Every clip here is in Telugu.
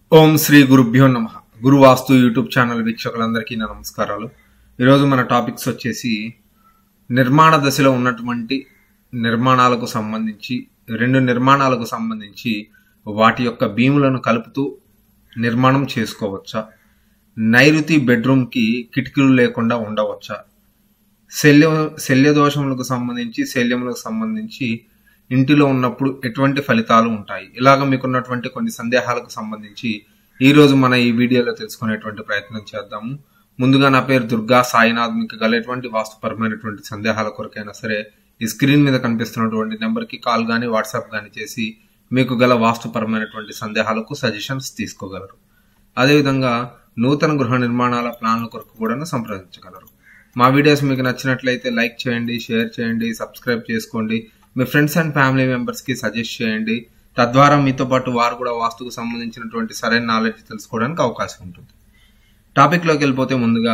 ఓం శ్రీ గురుభ్యో నమః. గురువాస్తు యూట్యూబ్ ఛానల్ వీక్షకులందరికీ నా నమస్కారాలు. ఈరోజు మన టాపిక్స్ వచ్చేసి నిర్మాణ దశలో ఉన్నటువంటి నిర్మాణాలకు సంబంధించి రెండు నిర్మాణాలకు సంబంధించి వాటి యొక్క బీములను కలుపుతూ నిర్మాణం చేసుకోవచ్చా, నైరుతి బెడ్రూమ్కి కిటికీలు లేకుండా ఉండవచ్చా, శల్యదోషములకు సంబంధించి శల్యములకు సంబంధించి ఇంటిలో ఉన్నప్పుడు ఎటువంటి ఫలితాలు ఉంటాయి, ఇలాగ మీకున్నటువంటి కొన్ని సందేహాలకు సంబంధించి ఈరోజు మన ఈ వీడియోలో తెలుసుకునేటువంటి ప్రయత్నం చేద్దాము. ముందుగా నా పేరు దుర్గా సాయినాథ్. మీకు గల ఎటువంటి వాస్తుపరమైనటువంటి సందేహాల కొరకైనా సరే ఈ స్క్రీన్ మీద కనిపిస్తున్నటువంటి నెంబర్కి కాల్ కానీ వాట్సాప్ కానీ చేసి మీకు గల వాస్తుపరమైనటువంటి సందేహాలకు సజెషన్స్ తీసుకోగలరు. అదేవిధంగా నూతన గృహ నిర్మాణాల ప్లాన్ల కొరకు కూడా సంప్రదించగలరు. మా వీడియోస్ మీకు నచ్చినట్లయితే లైక్ చేయండి, షేర్ చేయండి, సబ్స్క్రైబ్ చేసుకోండి, మీ ఫ్రెండ్స్ అండ్ ఫ్యామిలీ మెంబర్స్కి సజెస్ట్ చేయండి. తద్వారా మీతో పాటు వారు కూడా వాస్తుకు సంబంధించినటువంటి సరైన నాలెడ్జ్ తెలుసుకోవడానికి అవకాశం ఉంటుంది. టాపిక్లోకి వెళ్ళిపోతే ముందుగా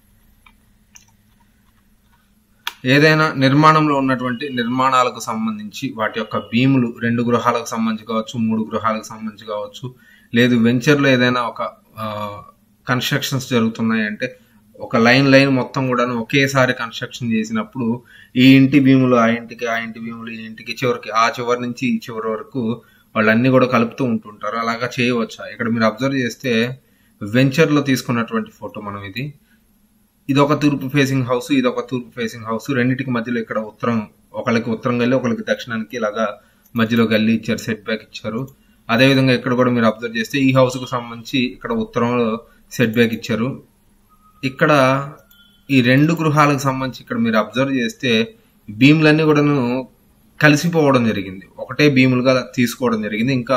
ఏదైనా నిర్మాణంలో ఉన్నటువంటి నిర్మాణాలకు సంబంధించి వాటి యొక్క బీములు 2 గృహాలకు సంబంధించి కావచ్చు, 3 గృహాలకు సంబంధించి కావచ్చు, లేదు వెంచర్లో ఏదైనా ఒక కన్స్ట్రక్షన్స్ జరుగుతున్నాయి అంటే ఒక లైన్ మొత్తం కూడా ఒకేసారి కన్స్ట్రక్షన్ చేసినప్పుడు ఈ ఇంటి భీములు ఆ ఇంటికి, ఆ ఇంటి భీములు ఈ ఇంటికి, చివరికి ఆ చివరి నుంచి ఈ చివరి వరకు వాళ్ళన్నీ కూడా కలుపుతూ ఉంటుంటారు. అలాగా చేయవచ్చా? ఇక్కడ మీరు అబ్జర్వ్ చేస్తే వెంచర్లో తీసుకున్నటువంటి ఫోటో మనం ఇది ఒక తూర్పు ఫేసింగ్ హౌస్, ఇది ఒక తూర్పు ఫేసింగ్ హౌస్. రెండింటికి మధ్యలో ఇక్కడ ఒకరికి ఉత్తరం గల్లి, ఒకరికి దక్షిణానికి ఇలాగా మధ్యలో గల్లి ఇచ్చారు, సెట్ బ్యాక్ ఇచ్చారు. అదేవిధంగా ఇక్కడ కూడా మీరు అబ్జర్వ్ చేస్తే ఈ హౌస్ కు సంబంధించి ఇక్కడ ఉత్తరంలో సెట్ బ్యాక్ ఇచ్చారు. ఇక్కడ ఈ 2 గృహాలకు సంబంధించి ఇక్కడ మీరు అబ్జర్వ్ చేస్తే బీములన్నీ కూడాను కలిసిపోవడం జరిగింది, ఒకటే బీములుగా తీసుకోవడం జరిగింది. ఇంకా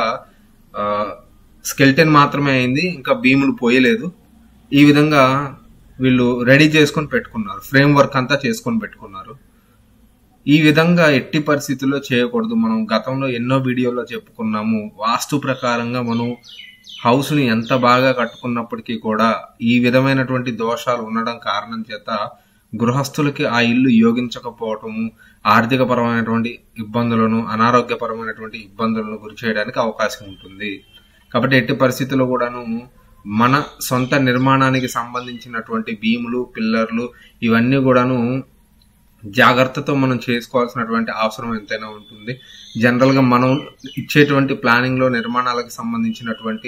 స్కెల్టన్ మాత్రమే అయింది, ఇంకా బీములు పోయలేదు. ఈ విధంగా వీళ్ళు రెడీ చేసుకొని పెట్టుకున్నారు, ఫ్రేమ్ వర్క్ అంతా చేసుకొని పెట్టుకున్నారు. ఈ విధంగా ఎట్టి పరిస్థితుల్లో చేయకూడదు. మనం గతంలో ఎన్నో వీడియోలో చెప్పుకున్నాము, వాస్తు ప్రకారంగా మనం హౌస్ ని ఎంత బాగా కట్టుకున్నప్పటికీ కూడా ఈ విధమైనటువంటి దోషాలు ఉండడం కారణం చేత గృహస్థులకి ఆ ఇల్లు యోగించకపోవటము, ఆర్థిక పరమైనటువంటి ఇబ్బందులను, అనారోగ్యపరమైనటువంటి ఇబ్బందులను గురి చేయడానికి అవకాశం ఉంటుంది. కాబట్టి ఎట్టి పరిస్థితుల్లో కూడాను మన సొంత నిర్మాణానికి సంబంధించినటువంటి బీములు, పిల్లర్లు ఇవన్నీ కూడాను జాగ్రత్తతో మనం చేసుకోవాల్సినటువంటి అవసరం ఎంతైనా ఉంటుంది. జనరల్ గా మనం ఇచ్చేటువంటి ప్లానింగ్ లో నిర్మాణాలకు సంబంధించినటువంటి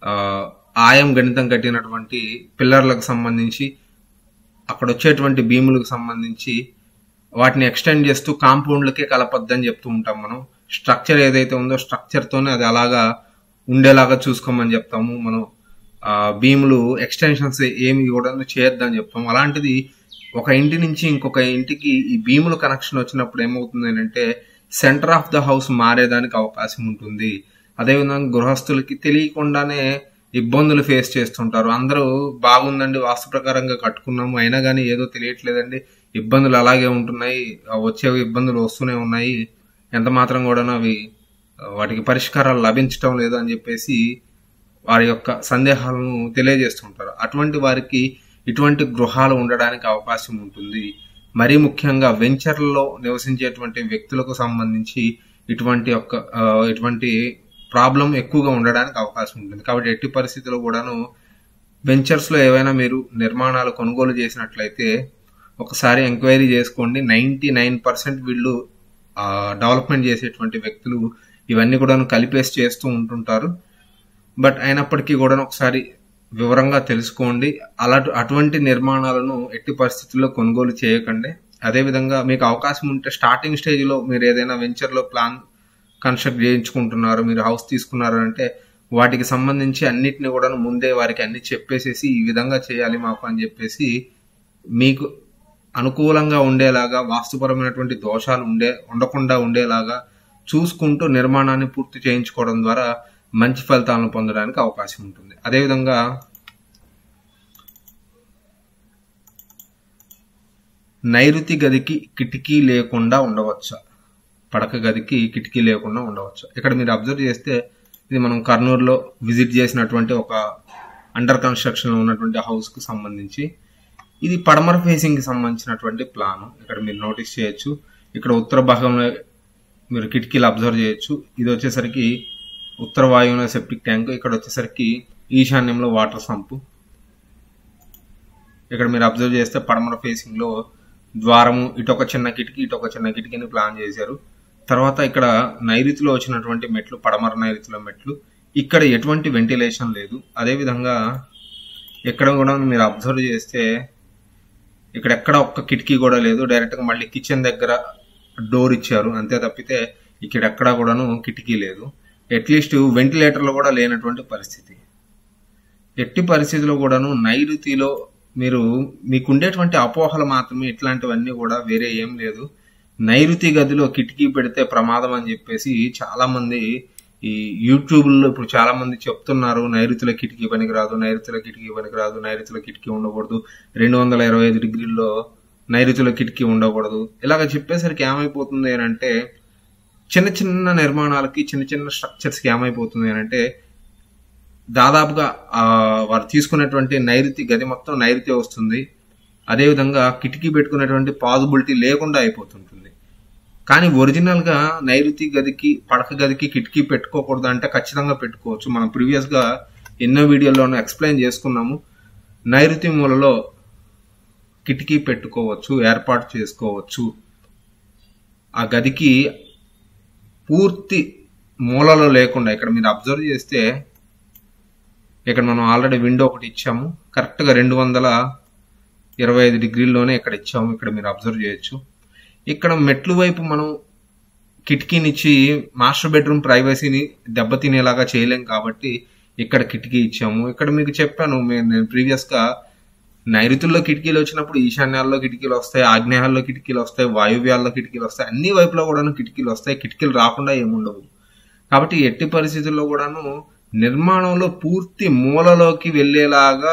ఆయం గణితం కట్టినటువంటి పిల్లర్లకు సంబంధించి, అక్కడ వచ్చేటువంటి బీములకు సంబంధించి వాటిని ఎక్స్టెండ్ చేస్తూ కాంపౌండ్లకే కలపొద్దని చెప్తూ ఉంటాం. మనం స్ట్రక్చర్ ఏదైతే ఉందో స్ట్రక్చర్ తోనే అది అలాగా ఉండేలాగా చూసుకోమని చెప్తాము. మనం బీములు ఎక్స్టెన్షన్స్ ఏమి కూడా చేయొద్దని చెప్తాం. అలాంటిది ఒక ఇంటి నుంచి ఇంకొక ఇంటికి ఈ బీముల కనెక్షన్ వచ్చినప్పుడు ఏమవుతుంది అంటే సెంటర్ ఆఫ్ ద హౌస్ మారేదానికి అవకాశం ఉంటుంది. అదేవిధంగా గృహస్థులకి తెలియకుండానే ఇబ్బందులు ఫేస్ చేస్తుంటారు. అందరూ బాగుందండి, వాస్తు ప్రకారంగా కట్టుకున్నాము, అయినా కానీ ఏదో తెలియట్లేదండి, ఇబ్బందులు అలాగే ఉంటున్నాయి, వచ్చే ఇబ్బందులు వస్తూనే ఉన్నాయి, ఎంత మాత్రం కూడా వాటికి పరిష్కారాలు లభించటం లేదు అని చెప్పేసి వారి యొక్క సందేహాలను తెలియజేస్తుంటారు. అటువంటి వారికి ఇటువంటి గృహాలు ఉండడానికి అవకాశం ఉంటుంది. మరీ ముఖ్యంగా వెంచర్లలో నివసించేటువంటి వ్యక్తులకు సంబంధించి ఇటువంటి ప్రాబ్లం ఎక్కువగా ఉండడానికి అవకాశం ఉంటుంది. కాబట్టి ఎట్టి పరిస్థితుల్లో కూడాను వెంచర్స్ లో ఏవైనా మీరు నిర్మాణాలు కొనుగోలు చేసినట్లయితే ఒకసారి ఎంక్వైరీ చేసుకోండి. 99% వీళ్ళు డెవలప్మెంట్ చేసేటువంటి వ్యక్తులు ఇవన్నీ కూడా కలిపేసి చేస్తూ ఉంటుంటారు. బట్ అయినప్పటికీ కూడా ఒకసారి వివరంగా తెలుసుకోండి. అటువంటి నిర్మాణాలను ఎట్టి పరిస్థితుల్లో కొనుగోలు చేయకండి. అదేవిధంగా మీకు అవకాశం ఉంటే స్టార్టింగ్ స్టేజ్ లో మీరు ఏదైనా వెంచర్ లో ప్లాన్ కన్స్ట్రక్ట్ చేయించుకుంటున్నారు, మీరు హౌస్ తీసుకున్నారు అంటే వాటికి సంబంధించి అన్నిటిని కూడా ముందే వారికి అన్ని చెప్పేసేసి ఈ విధంగా చేయాలి మాకు అని చెప్పేసి మీకు అనుకూలంగా ఉండేలాగా, వాస్తుపరమైనటువంటి దోషాలు ఉండకుండా ఉండేలాగా చూసుకుంటూ నిర్మాణాన్ని పూర్తి చేయించుకోవడం ద్వారా మంచి ఫలితాలను పొందడానికి అవకాశం ఉంటుంది. అదేవిధంగా నైరుతి గదికి కిటికీ లేకుండా ఉండవచ్చా, పడక గదికి కిటికీ లేకుండా ఉండవచ్చా? ఇక్కడ మీరు అబ్జర్వ్ చేస్తే ఇది మనం కర్నూలులో విజిట్ చేసినటువంటి ఒక అండర్ కన్స్ట్రక్షన్ లో ఉన్నటువంటి హౌస్ కు సంబంధించి ఇది పడమర ఫేసింగ్ కి సంబంధించినటువంటి ప్లాన్. ఇక్కడ మీరు నోటీస్ చేయొచ్చు, ఇక్కడ ఉత్తర భాగంలో మీరు కిటికీలు అబ్జర్వ్ చేయొచ్చు. ఇది వచ్చేసరికి ఉత్తర వాయువున సెప్టిక్ ట్యాంక్, ఇక్కడ వచ్చేసరికి ఈశాన్యంలో వాటర్ సంపు. ఇక్కడ మీరు అబ్జర్వ్ చేస్తే పడమర ఫేసింగ్ లో ద్వారము, ఇటొక చిన్న కిటికీ ఇటొక చిన్న కిటికీని ప్లాన్ చేశారు. తర్వాత ఇక్కడ నైరుతిలో వచ్చినటువంటి మెట్లు, పడమర నైరుతిలో మెట్లు, ఇక్కడ ఎటువంటి వెంటిలేషన్ లేదు. అదేవిధంగా ఎక్కడ కూడా మీరు అబ్జర్వ్ చేస్తే ఇక్కడ ఎక్కడ ఒక్క కిటికీ కూడా లేదు. డైరెక్ట్ గా మళ్ళీ కిచెన్ దగ్గర డోర్ ఇచ్చారు, అంతే తప్పితే ఇక్కడ ఎక్కడా కూడాను కిటికీ లేదు. అట్లీస్ట్ వెంటిలేటర్లు కూడా లేనటువంటి పరిస్థితి. ఎట్టి పరిస్థితిలో కూడాను నైరుతిలో మీకుండేటువంటి అపోహలు మాత్రమే ఇట్లాంటివన్నీ కూడా, వేరే ఏం లేదు. నైరుతి గదిలో కిటికీ పెడితే ప్రమాదం అని చెప్పేసి చాలా మంది ఈ యూట్యూబ్లో ఇప్పుడు చాలా మంది చెప్తున్నారు, నైరుతిలో కిటికీ పనికిరాదు, నైరుతిలో కిటికీ పనికిరాదు, నైరుతిలో కిటికీ ఉండకూడదు, 225 డిగ్రీల్లో నైరుతిలో కిటికీ ఉండకూడదు. ఇలాగ చెప్పేసరికి ఏమైపోతుంది అని అంటే, చిన్న చిన్న నిర్మాణాలకి, చిన్న చిన్న స్ట్రక్చర్స్కి ఏమైపోతుంది అని అంటే, దాదాపుగా వారు తీసుకున్నటువంటి నైరుతి గది మొత్తం నైరుతి వస్తుంది. అదేవిధంగా కిటికీ పెట్టుకునేటువంటి పాసిబిలిటీ లేకుండా అయిపోతుంటుంది. కానీ ఒరిజినల్ గా నైరుతి గదికి, పడక గదికి కిటికీ పెట్టుకోకూడదు అంటే ఖచ్చితంగా పెట్టుకోవచ్చు. మనం ప్రీవియస్ గా ఎన్నో వీడియోల్లోనూ ఎక్స్ప్లెయిన్ చేసుకున్నాము. నైరుతి మూలలో కిటికీ పెట్టుకోవచ్చు, ఏర్పాటు చేసుకోవచ్చు. ఆ గదికి పూర్తి మూలలో లేకుండా, ఇక్కడ మీరు అబ్జర్వ్ చేస్తే ఇక్కడ మనం ఆల్రెడీ విండో ఒకటి ఇచ్చాము, కరెక్ట్ గా 225 డిగ్రీల్లోనే ఇక్కడ ఇచ్చాము. ఇక్కడ మీరు అబ్జర్వ్ చేయొచ్చు. ఇక్కడ మెట్లు వైపు మనం కిటికీనిచ్చి మాస్టర్ బెడ్రూమ్ ప్రైవసీని దెబ్బతినేలాగా చేయలేం కాబట్టి ఇక్కడ కిటికీ ఇచ్చాము. ఇక్కడ మీకు చెప్పాను నేను ప్రీవియస్ గా, నైరుతుల్లో కిటికీలు వచ్చినప్పుడు ఈశాన్యాల్లో కిటికీలు వస్తాయి, ఆగ్నేయాల్లో కిటికీలు వస్తాయి, వాయువ్యాల్లో కిటికీలు వస్తాయి, అన్ని వైపులో కూడాను కిటికీలు వస్తాయి. కిటికీలు రాకుండా ఏముండవు. కాబట్టి ఎట్టి పరిస్థితుల్లో కూడాను నిర్మాణంలో పూర్తి మూలలోకి వెళ్లేలాగా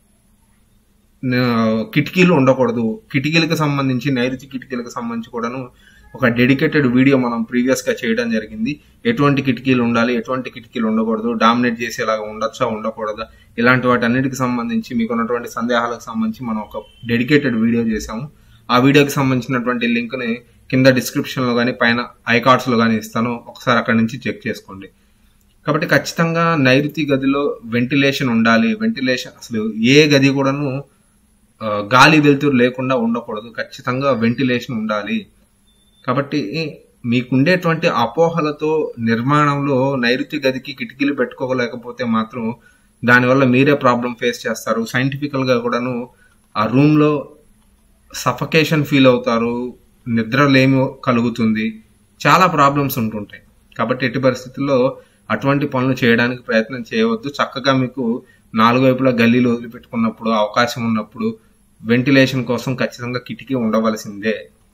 కిటికీలు ఉండకూడదు. కిటికీలకు సంబంధించి, నైరుతి కిటికీలకు సంబంధించి కూడాను ఒక డెడికేటెడ్ వీడియో మనం ప్రీవియస్ గా చేయడం జరిగింది. ఎటువంటి కిటికీలు ఉండాలి, ఎటువంటి కిటికీలు ఉండకూడదు, డామినేట్ చేసేలాగా ఉండొచ్చా ఉండకూడదా, ఇలాంటి వాటి అన్నిటికి సంబంధించి మీకున్నటువంటి సందేహాలకు సంబంధించి మనం ఒక డెడికేటెడ్ వీడియో చేసాము. ఆ వీడియోకి సంబంధించినటువంటి లింక్ ని కింద డిస్క్రిప్షన్ లో కానీ పైన ఐకార్డ్స్ లో కానీ ఇస్తాను, ఒకసారి అక్కడి నుంచి చెక్ చేసుకోండి. కాబట్టి ఖచ్చితంగా నైరుతి గదిలో వెంటిలేషన్ ఉండాలి. వెంటిలేషన్ అసలు ఏ గది కూడాను గాలి వెలుతురు లేకుండా ఉండకూడదు, ఖచ్చితంగా వెంటిలేషన్ ఉండాలి. కాబట్టి మీకుండేటువంటి అపోహలతో నిర్మాణంలో నైరుతి గదికి కిటికీలు పెట్టుకోలేకపోతే మాత్రం దానివల్ల మీరే ప్రాబ్లం ఫేస్ చేస్తారు. సైంటిఫికల్ గా కూడాను ఆ రూమ్ లో సఫకేషన్ ఫీల్ అవుతారు, నిద్రలేమి కలుగుతుంది, చాలా ప్రాబ్లమ్స్ ఉంటుంటాయి. కాబట్టి ఎట్టి పరిస్థితుల్లో అటువంటి పనులు చేయడానికి ప్రయత్నం చేయవద్దు. చక్కగా మీకు 4 వైపులా గల్లీలు వదిలిపెట్టుకున్నప్పుడు, అవకాశం ఉన్నప్పుడు వెంటిలేషన్ కోసం ఖచ్చితంగా కిటికీ ఉండవలసిందే.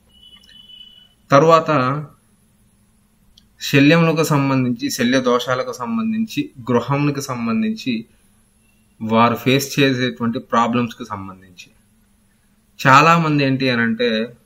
తరువాత శల్యములకు సంబంధించి, శల్య దోషాలకు సంబంధించి, గృహములకు సంబంధించి వారు ఫేస్ చేసేటువంటి ప్రాబ్లమ్స్ కి సంబంధించి చాలా మంది ఏంటి అని అంటే,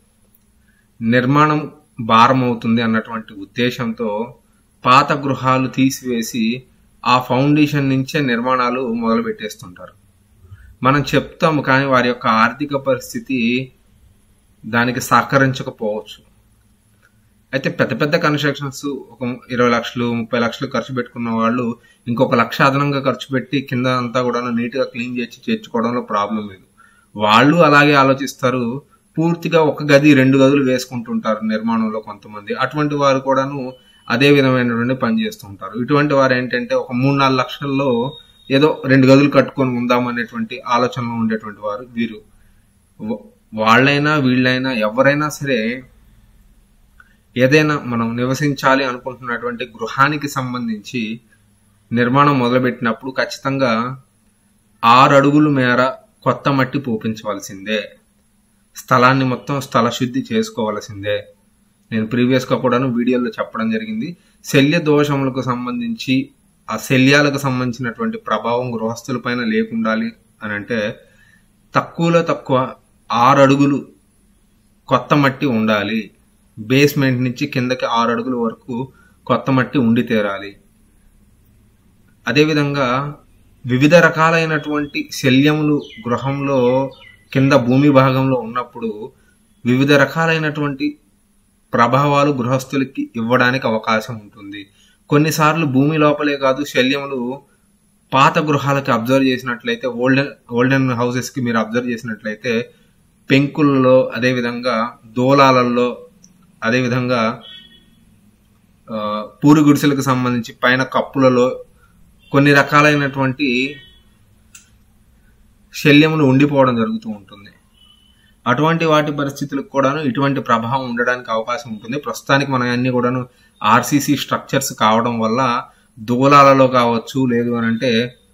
నిర్మాణం భారం అవుతుంది అన్నటువంటి ఉద్దేశంతో పాత గృహాలు తీసివేసి ఆ ఫౌండేషన్ నుంచే నిర్మాణాలు మొదలు పెట్టేస్తుంటారు. మనం చెప్తాము, కానీ వారి యొక్క ఆర్థిక పరిస్థితి దానికి సహకరించకపోవచ్చు. అయితే పెద్ద పెద్ద కన్స్ట్రక్షన్స్ ఒక 20 లక్షలు 30 లక్షలు ఖర్చు పెట్టుకున్న వాళ్ళు ఇంకొక 1 లక్ష అదనంగా ఖర్చు పెట్టి కింద అంతా కూడా నీట్ గా క్లీన్ చేసి చేర్చుకోవడంలో ప్రాబ్లం లేదు. వాళ్ళు అలాగే ఆలోచిస్తారు, పూర్తిగా ఒక గది 2 గదులు వేసుకుంటుంటారు నిర్మాణంలో కొంతమంది. అటువంటి వారు కూడాను అదే విధమైనటువంటి పని చేస్తుంటారు. ఇటువంటి వారు ఏంటంటే ఒక 3-4 లక్షల్లో ఏదో 2 గదులు కట్టుకొని ఉందామనేటువంటి ఆలోచనలో ఉండేటువంటి వారు వీరు. వాళ్ళైనా వీళ్ళైనా ఎవరైనా సరే ఏదైనా మనం నివసించాలి అనుకుంటున్నటువంటి గృహానికి సంబంధించి నిర్మాణం మొదలుపెట్టినప్పుడు ఖచ్చితంగా 6 అడుగుల మేర కొత్త మట్టి పోపించవలసిందే. స్థలాన్ని మొత్తం స్థల శుద్ధి చేసుకోవాల్సిందే. నేను ప్రీవియస్ గా కూడాను వీడియోలో చెప్పడం జరిగింది. శల్య దోషములకు సంబంధించి, ఆ శల్యాలకు సంబంధించినటువంటి ప్రభావం గృహస్థుల పైన లేకుండాలి అని అంటే తక్కువలో తక్కువ 6 అడుగులు కొత్త మట్టి ఉండాలి. బేస్మెంట్ నుంచి కిందకి 6 అడుగుల వరకు కొత్త మట్టి ఉండి తీరాలి. అదేవిధంగా వివిధ రకాలైనటువంటి శల్యములు గృహంలో కింద భూమి భాగంలో ఉన్నప్పుడు వివిధ రకాలైనటువంటి ప్రభావాలు గృహస్థులకి ఇవ్వడానికి అవకాశం ఉంటుంది. కొన్నిసార్లు భూమి లోపలే కాదు, శల్యములు పాత గృహాలకి అబ్జర్వ్ చేసినట్లయితే, ఓల్డెన్ హౌసెస్ కి మీరు అబ్జర్వ్ చేసినట్లయితే పెంకుల్లో, అదేవిధంగా దోలాలలో, అదేవిధంగా పూరి గుడిసెలకు సంబంధించి పైన కప్పులలో కొన్ని రకాలైనటువంటి శల్యములు ఉండిపోవడం జరుగుతూ ఉంటుంది. అటువంటి వాటి పరిస్థితులకు కూడాను ఇటువంటి ప్రభావం ఉండడానికి అవకాశం ఉంటుంది. ప్రస్తుతానికి మనం అన్ని కూడాను ఆర్సీసీ స్ట్రక్చర్స్ కావడం వల్ల దూలాలలో కావచ్చు, లేదు అని అంటే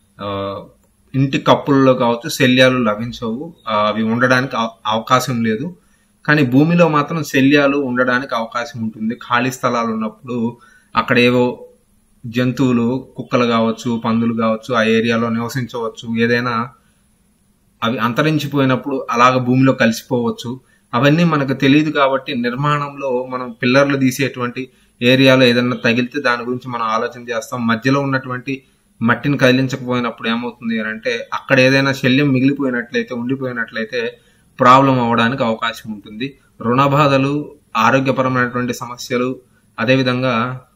ఇంటి కప్పులలో కావచ్చు శల్యాలు లభించవు, అవి ఉండడానికి అవకాశం లేదు. కానీ భూమిలో మాత్రం శల్యాలు ఉండడానికి అవకాశం ఉంటుంది. ఖాళీ స్థలాలు ఉన్నప్పుడు అక్కడ ఏవో జంతువులు, కుక్కలు కావచ్చు, పందులు కావచ్చు ఆ ఏరియాలో నివసించవచ్చు. ఏదైనా అవి అంతరించిపోయినప్పుడు అలాగ భూమిలో కలిసిపోవచ్చు. అవన్నీ మనకు తెలియదు కాబట్టి నిర్మాణంలో మనం పిల్లర్లు తీసేటువంటి ఏరియాలో ఏదైనా తగిలితే దాని గురించి మనం ఆలోచన చేస్తాం. మధ్యలో ఉన్నటువంటి మట్టిని కదిలించకపోయినప్పుడు ఏమవుతుంది అని అంటే అక్కడ ఏదైనా శల్యం మిగిలిపోయినట్లయితే, ఉండిపోయినట్లయితే ప్రాబ్లం అవ్వడానికి అవకాశం ఉంటుంది. రుణ బాధలు, ఆరోగ్యపరమైనటువంటి సమస్యలు, అదేవిధంగా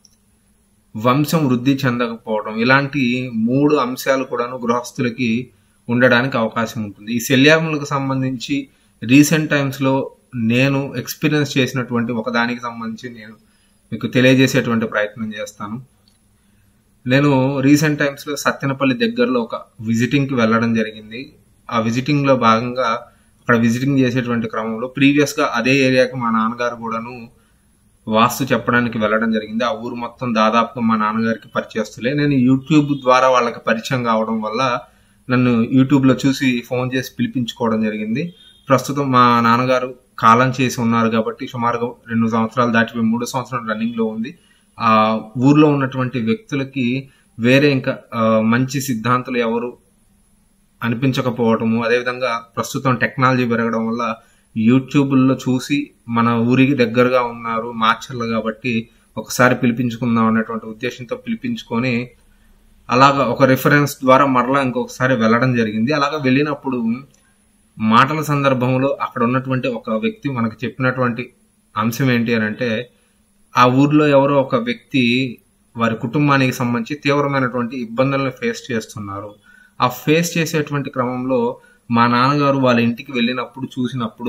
వంశం వృద్ధి చెందకపోవడం, ఇలాంటి 3 అంశాలు కూడాను గృహస్థులకి ఉండడానికి అవకాశం ఉంటుంది. ఈ శల్యములకు సంబంధించి రీసెంట్ టైమ్స్ లో నేను ఎక్స్పీరియన్స్ చేసినటువంటి ఒకదానికి సంబంధించి నేను మీకు తెలియజేసేటువంటి ప్రయత్నం చేస్తాను. నేను రీసెంట్ టైమ్స్ లో సత్తెనపల్లి దగ్గరలో ఒక విజిటింగ్ కి వెళ్ళడం జరిగింది. ఆ విజిటింగ్ లో భాగంగా అక్కడ విజిటింగ్ చేసేటువంటి క్రమంలో ప్రీవియస్ గా అదే ఏరియాకి మా నాన్నగారు కూడాను వాస్తు చెప్పడానికి వెళ్ళడం జరిగింది. ఆ ఊరు మొత్తం దాదాపుగా మా నాన్నగారికి పరిచయస్తులే. నేను యూట్యూబ్ ద్వారా వాళ్ళకి పరిచయం కావడం వల్ల నన్ను యూట్యూబ్ లో చూసి ఫోన్ చేసి పిలిపించుకోవడం జరిగింది. ప్రస్తుతం మా నాన్నగారు కాలం చేసి ఉన్నారు కాబట్టి సుమారుగా 2 సంవత్సరాలు దాటిపోయి 3 సంవత్సరాలు రన్నింగ్ లో ఉంది. ఆ ఊర్లో ఉన్నటువంటి వ్యక్తులకి వేరే ఇంకా మంచి సిద్ధాంతులు ఎవరు అనిపించకపోవటము, అదేవిధంగా ప్రస్తుతం టెక్నాలజీ పెరగడం వల్ల యూట్యూబ్లో చూసి మన ఊరికి దగ్గరగా ఉన్నారు మార్చర్లు కాబట్టి ఒకసారి పిలిపించుకుందాం అనేటువంటి ఉద్దేశంతో పిలిపించుకొని అలాగా ఒక రిఫరెన్స్ ద్వారా మరలా ఇంకొకసారి వెళ్ళడం జరిగింది. అలాగా వెళ్ళినప్పుడు మాటల సందర్భంలో అక్కడ ఉన్నటువంటి ఒక వ్యక్తి మనకు చెప్పినటువంటి అంశం ఏంటి అని అంటే ఆ ఊర్లో ఎవరో ఒక వ్యక్తి వారి కుటుంబానికి సంబంధించి తీవ్రమైనటువంటి ఇబ్బందులను ఫేస్ చేస్తున్నారు. ఆ ఫేస్ చేసేటువంటి క్రమంలో మా నాన్నగారు వాళ్ళ ఇంటికి వెళ్ళినప్పుడు చూసినప్పుడు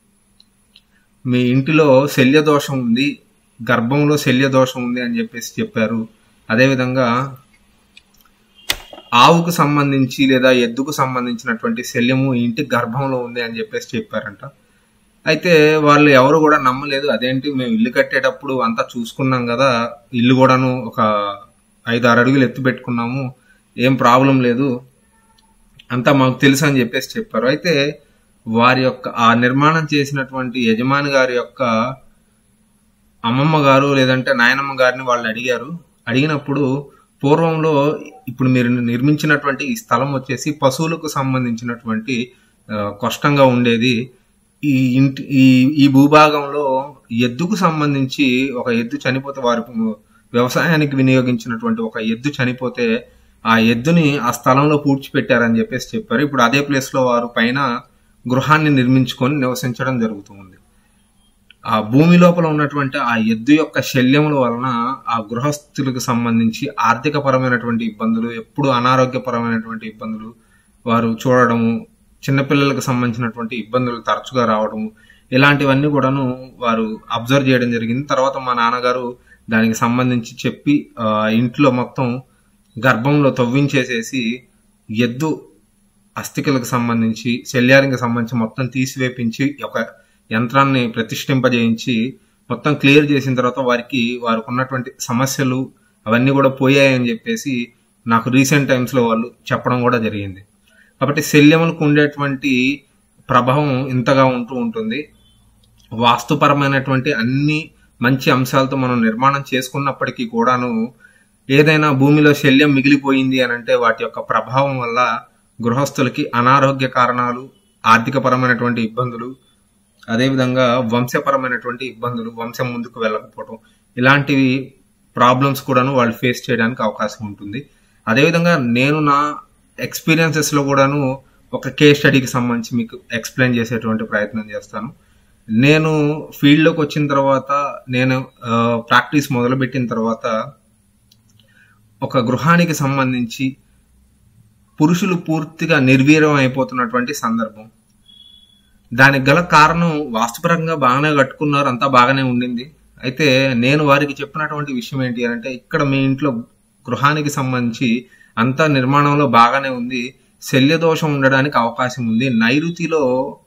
మీ ఇంటిలో శల్య దోషం ఉంది, గర్భంలో శల్య దోషం ఉంది అని చెప్పేసి చెప్పారు. అదేవిధంగా ఆవుకు సంబంధించి లేదా ఎద్దుకు సంబంధించినటువంటి శల్యము ఇంటి గర్భంలో ఉంది అని చెప్పేసి చెప్పారంట. అయితే వాళ్ళు ఎవరు కూడా నమ్మలేదు. అదేంటి, మేము ఇల్లు కట్టేటప్పుడు అంతా చూసుకున్నాం కదా, ఇల్లు కూడాను ఒక 5-6 అడుగులు ఎత్తు పెట్టుకున్నాము, ఏం ప్రాబ్లం లేదు, అంతా మాకు తెలుసు అని చెప్పేసి చెప్పారు. అయితే వారి యొక్క ఆ నిర్మాణం చేసినటువంటి యజమాని గారి యొక్క అమ్మమ్మ గారు లేదంటే నాయనమ్మ గారిని వాళ్ళు అడిగారు. అడిగినప్పుడు పూర్వంలో ఇప్పుడు మీరు నిర్మించినటువంటి ఈ స్థలం వచ్చేసి పశువులకు సంబంధించినటువంటి కష్టంగా ఉండేది. ఈ భూభాగంలో ఎద్దుకు సంబంధించి ఒక ఎద్దు చనిపోతే, వారి వ్యవసాయానికి వినియోగించినటువంటి ఒక ఎద్దు చనిపోతే ఆ ఎద్దుని ఆ స్థలంలో పూడ్చిపెట్టారని చెప్పేసి చెప్పారు. ఇప్పుడు అదే ప్లేస్ లో వారు పైన గృహాన్ని నిర్మించుకొని నివసించడం జరుగుతుంది. ఆ భూమి లోపల ఉన్నటువంటి ఆ ఎద్దు యొక్క శల్యముల వలన ఆ గృహస్థులకు సంబంధించి ఆర్థిక పరమైనటువంటి ఇబ్బందులు, ఎప్పుడు అనారోగ్యపరమైనటువంటి ఇబ్బందులు వారు చూడడము, చిన్నపిల్లలకు సంబంధించినటువంటి ఇబ్బందులు తరచుగా రావడము, ఇలాంటివన్నీ కూడాను వారు అబ్జర్వ్ చేయడం జరిగింది. తర్వాత మా నాన్నగారు దానికి సంబంధించి చెప్పి ఇంట్లో మొత్తం గర్భంలో తవ్వించేసేసి ఎద్దు అస్థికలకు సంబంధించి శల్యానికి సంబంధించి మొత్తం తీసివేపించి ఒక యంత్రాన్ని ప్రతిష్ఠింపజేయించి మొత్తం క్లియర్ చేసిన తర్వాత వారికి ఉన్నటువంటి సమస్యలు అవన్నీ కూడా పోయాయని చెప్పేసి నాకు రీసెంట్ టైమ్స్ లో వాళ్ళు చెప్పడం కూడా జరిగింది. కాబట్టి శల్యములకు ఉండేటువంటి ప్రభావం ఇంతగా ఉంటూ ఉంటుంది. వాస్తుపరమైనటువంటి అన్ని మంచి అంశాలతో మనం నిర్మాణం చేసుకున్నప్పటికీ కూడాను ఏదైనా భూమిలో శల్యం మిగిలిపోయింది అని అంటే వాటి యొక్క ప్రభావం వల్ల గృహస్థులకి అనారోగ్య కారణాలు, ఆర్థిక పరమైనటువంటి ఇబ్బందులు, అదేవిధంగా వంశపరమైనటువంటి ఇబ్బందులు, వంశం ముందుకు వెళ్ళకపోవడం, ఇలాంటివి ప్రాబ్లమ్స్ కూడాను వాళ్ళు ఫేస్ చేయడానికి అవకాశం ఉంటుంది. అదేవిధంగా నేను నా ఎక్స్పీరియన్సెస్ లో కూడాను ఒక కేస్ స్టడీకి సంబంధించి మీకు ఎక్స్ప్లెయిన్ చేసేటువంటి ప్రయత్నం చేస్తాను. నేను ఫీల్డ్లోకి వచ్చిన తర్వాత, నేను ప్రాక్టీస్ మొదలుపెట్టిన తర్వాత ఒక గృహానికి సంబంధించి పురుషులు పూర్తిగా నిర్వీర్యం అయిపోతున్నటువంటి సందర్భం. దానికి గల కారణం వాస్తుపరంగా బాగానే కట్టుకున్నారు, అంతా బాగానే ఉండింది. అయితే నేను వారికి చెప్పినటువంటి విషయం ఏంటి అంటే, ఇక్కడ మీ ఇంట్లో గృహానికి సంబంధించి అంతా నిర్మాణంలో బాగానే ఉంది, శల్యదోషం ఉండడానికి అవకాశం ఉంది. నైరుతిలో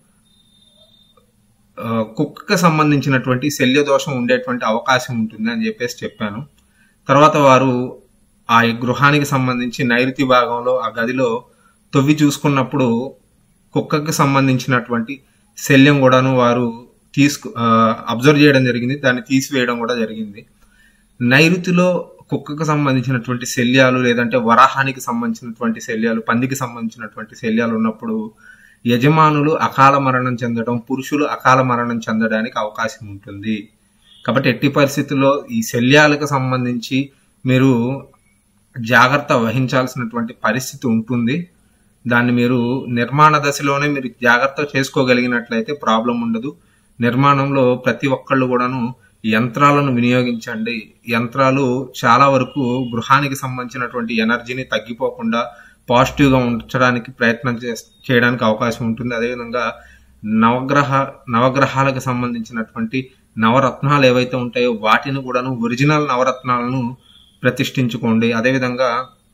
కుక్కకి సంబంధించినటువంటి శల్యదోషం ఉండేటువంటి అవకాశం ఉంటుంది అని చెప్పేసి చెప్పాను. తర్వాత వారు ఆ గృహానికి సంబంధించి నైరుతి భాగంలో ఆ గదిలో తవ్వి చూసుకున్నప్పుడు కుక్కకి సంబంధించినటువంటి శల్యం కూడాను వారు అబ్జర్వ్ చేయడం జరిగింది, దాన్ని తీసివేయడం కూడా జరిగింది. నైరుతిలో కుక్కకు సంబంధించినటువంటి శల్యాలు, లేదంటే వరాహానికి సంబంధించినటువంటి శల్యాలు, పందికి సంబంధించినటువంటి శల్యాలు ఉన్నప్పుడు యజమానులు అకాల మరణం చెందడం, పురుషులు అకాల మరణం చెందడానికి అవకాశం ఉంటుంది. కాబట్టి ఎట్టి పరిస్థితుల్లో ఈ శల్యాలకు సంబంధించి మీరు జాగ్రత్త వహించాల్సినటువంటి పరిస్థితి ఉంటుంది. దాన్ని మీరు నిర్మాణ దశలోనే మీరు జాగ్రత్త చేసుకోగలిగినట్లయితే ప్రాబ్లం ఉండదు. నిర్మాణంలో ప్రతి ఒక్కళ్ళు కూడాను యంత్రాలను వినియోగించండి. యంత్రాలు చాలా వరకు గృహానికి సంబంధించినటువంటి ఎనర్జీని తగ్గిపోకుండా పాజిటివ్గా ఉంచడానికి ప్రయత్నం చేయడానికి అవకాశం ఉంటుంది. అదేవిధంగా నవగ్రహాలకు సంబంధించినటువంటి నవరత్నాలు ఏవైతే ఉంటాయో వాటిని కూడాను ఒరిజినల్ నవరత్నాలను ప్రతిష్ఠించుకోండి. అదేవిధంగా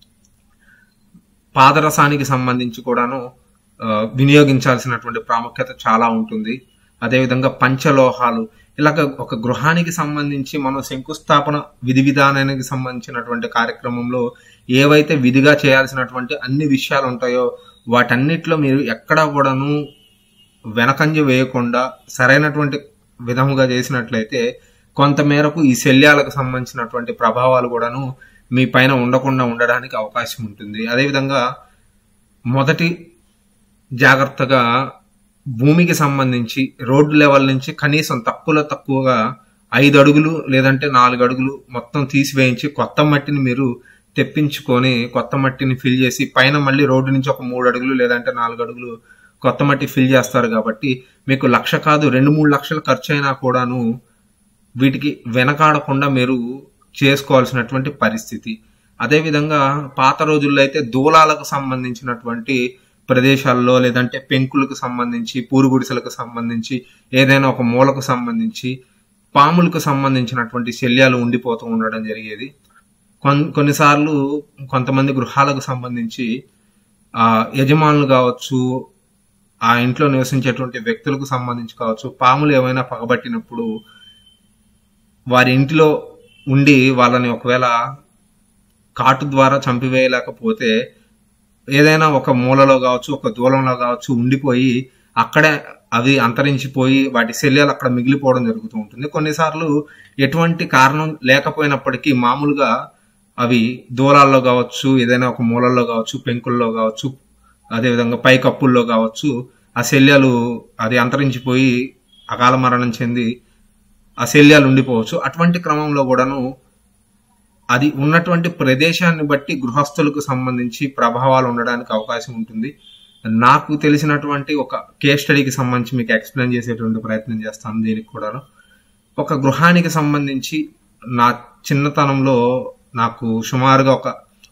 పాదరసానికి సంబంధించి కూడాను వినియోగించాల్సినటువంటి ప్రాముఖ్యత చాలా ఉంటుంది. అదేవిధంగా పంచలోహాలు, ఇలాగ ఒక గృహానికి సంబంధించి మనం శంకుస్థాపన విధి విధానానికి సంబంధించినటువంటి కార్యక్రమంలో ఏవైతే విధిగా చేయాల్సినటువంటి అన్ని విషయాలు ఉంటాయో వాటన్నిటిలో మీరు ఎక్కడా కూడాను వెనకంజ వేయకుండా సరైనటువంటి విధముగా చేసినట్లయితే కొంతమేరకు ఈ శల్యాలకు సంబంధించినటువంటి ప్రభావాలు కూడాను మీ పైన ఉండకుండా ఉండడానికి అవకాశం ఉంటుంది. అదేవిధంగా మొదటి జాగ్రత్తగా భూమికి సంబంధించి రోడ్డు లెవెల్ నుంచి కనీసం తక్కువగా 5 అడుగులు లేదంటే 4 అడుగులు మొత్తం తీసివేయించి కొత్త మట్టిని మీరు తెప్పించుకొని కొత్త మట్టిని ఫిల్ చేసి పైన మళ్ళీ రోడ్డు నుంచి ఒక 3 అడుగులు లేదంటే 4 అడుగులు కొత్త మట్టి ఫిల్ చేస్తారు. కాబట్టి మీకు 1,00,000 కాదు 2-3 లక్షలు ఖర్చు అయినా కూడాను వీటికి వెనకాడకుండా మీరు చేసుకోవాల్సినటువంటి పరిస్థితి. అదేవిధంగా పాత రోజుల్లో అయితే దూలాలకు సంబంధించినటువంటి ప్రదేశాల్లో లేదంటే పెంకులకు సంబంధించి, పూరుగుడిసెలకు సంబంధించి, ఏదైనా ఒక మూలకు సంబంధించి పాములకు సంబంధించినటువంటి శల్యాలు ఉండిపోతూ ఉండడం జరిగేది. కొన్నిసార్లు కొంతమంది గృహాలకు సంబంధించి యజమానులు కావచ్చు, ఆ ఇంట్లో నివసించేటువంటి వ్యక్తులకు సంబంధించి కావచ్చు, పాములు ఏమైనా పగబట్టినప్పుడు వారి ఇంటిలో ఉండి వాళ్ళని ఒకవేళ కాటు ద్వారా చంపివేయలేకపోతే ఏదైనా ఒక మూలలో కావచ్చు, ఒక దూలంలో కావచ్చు ఉండిపోయి అక్కడే అవి అంతరించిపోయి వాటి శల్యాలు అక్కడ మిగిలిపోవడం జరుగుతూ ఉంటుంది. కొన్నిసార్లు ఎటువంటి కారణం లేకపోయినప్పటికీ మామూలుగా అవి దూలాల్లో కావచ్చు, ఏదైనా ఒక మూలల్లో కావచ్చు, పెంకుల్లో కావచ్చు, అదేవిధంగా పై కప్పుల్లో కావచ్చు ఆ శల్యాలు అది అంతరించిపోయి అకాల మరణం చెంది ఆ శల్యాలు ఉండిపోవచ్చు. అటువంటి క్రమంలో కూడాను అది ఉన్నటువంటి ప్రదేశాన్ని బట్టి గృహస్థులకు సంబంధించి ప్రభావాలు ఉండడానికి అవకాశం ఉంటుంది. నాకు తెలిసినటువంటి ఒక కేస్ స్టడీకి సంబంధించి మీకు ఎక్స్ప్లెయిన్ చేసేటువంటి ప్రయత్నం చేస్తాను. దీనికి కూడా ఒక గృహానికి సంబంధించి నా చిన్నతనంలో నాకు సుమారుగా ఒక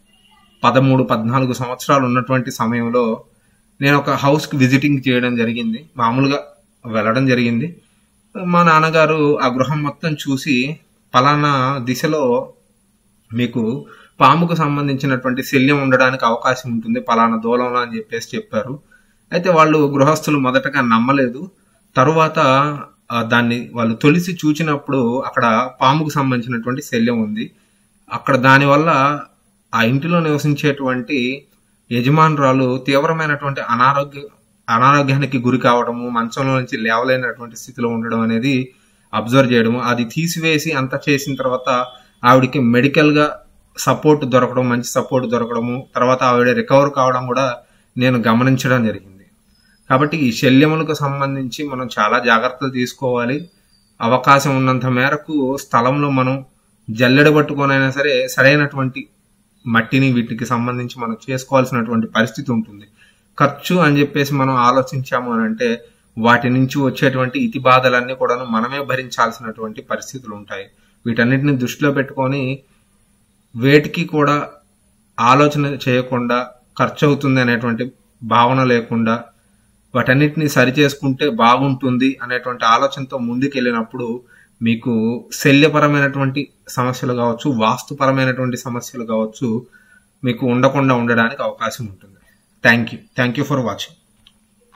13-14 సంవత్సరాలు ఉన్నటువంటి సమయంలో నేను ఒక హౌస్కి విజిటింగ్ చేయడం జరిగింది. మామూలుగా వెళ్ళడం జరిగింది. మా నాన్నగారు ఆ గృహం మొత్తం చూసి పలానా దిశలో మీకు పాముకు సంబంధించినటువంటి శల్యం ఉండడానికి అవకాశం ఉంటుంది పలానా దూలంలో అని చెప్పారు. అయితే వాళ్ళు గృహస్థులు మొదటగా నమ్మలేదు. తరువాత దాన్ని వాళ్ళు తొలిసి చూచినప్పుడు అక్కడ పాముకు సంబంధించినటువంటి శల్యం ఉంది. అక్కడ దానివల్ల ఆ ఇంటిలో నివసించేటువంటి యజమానురాలు తీవ్రమైనటువంటి అనారోగ్యానికి గురి కావడము, మంచంలో నుంచి లేవలేనటువంటి స్థితిలో ఉండడం అనేది అబ్జర్వ్ చేయడము, అది తీసివేసి అంతా చేసిన తర్వాత ఆవిడికి మెడికల్ గా సపోర్ట్ దొరకడం, మంచి సపోర్ట్ దొరకడము, తర్వాత ఆవిడ రికవర్ కావడం కూడా నేను గమనించడం జరిగింది. కాబట్టి ఈ శల్యములకు సంబంధించి మనం చాలా జాగ్రత్తలు తీసుకోవాలి. అవకాశం ఉన్నంత మేరకు స్థలంలో మనం జల్లెడ పట్టుకొనైనా సరే సరైనటువంటి మట్టిని వీటికి సంబంధించి మనం చేసుకోవాల్సినటువంటి పరిస్థితి ఉంటుంది. ఖర్చు అని చెప్పేసి మనం ఆలోచించాము అని అంటే వాటి నుంచి వచ్చేటువంటి ఇతి బాధలన్నీ కూడా మనమే భరించాల్సినటువంటి పరిస్థితులు ఉంటాయి. వీటన్నిటిని దృష్టిలో పెట్టుకొని వేటికి కూడా ఆలోచన చేయకుండా ఖర్చు అవుతుంది అనేటువంటి భావన లేకుండా వాటన్నిటిని సరి చేసుకుంటే బాగుంటుంది అనేటువంటి ఆలోచనతో ముందుకెళ్ళినప్పుడు మీకు శల్యపరమైనటువంటి సమస్యలు కావచ్చు, వాస్తుపరమైనటువంటి సమస్యలు కావచ్చు, మీకు ఉండకుండా ఉండడానికి అవకాశం ఉంటుంది. Thank you for watching.